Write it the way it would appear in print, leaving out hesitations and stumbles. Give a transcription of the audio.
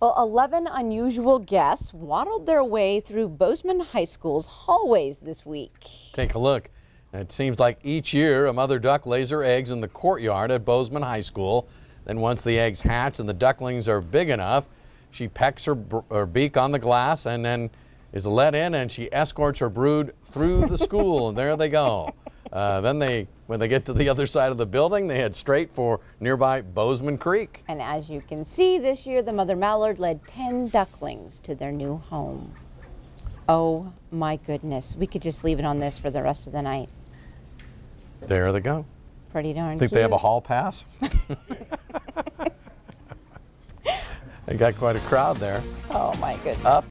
Well, 11 unusual guests waddled their way through Bozeman High School's hallways this week. Take a look. It seems like each year a mother duck lays her eggs in the courtyard at Bozeman High School. Then once the eggs hatch and the ducklings are big enough, she pecks her beak on the glass and then is let in, and she escorts her brood through the school, and there they go. Then when they get to the other side of the building, they head straight for nearby Bozeman Creek. And as you can see, this year the mother mallard led 10 ducklings to their new home. Oh my goodness, we could just leave it on this for the rest of the night. There they go. Pretty darn Think cute. they have a hall pass? They got quite a crowd there. Oh my goodness. Up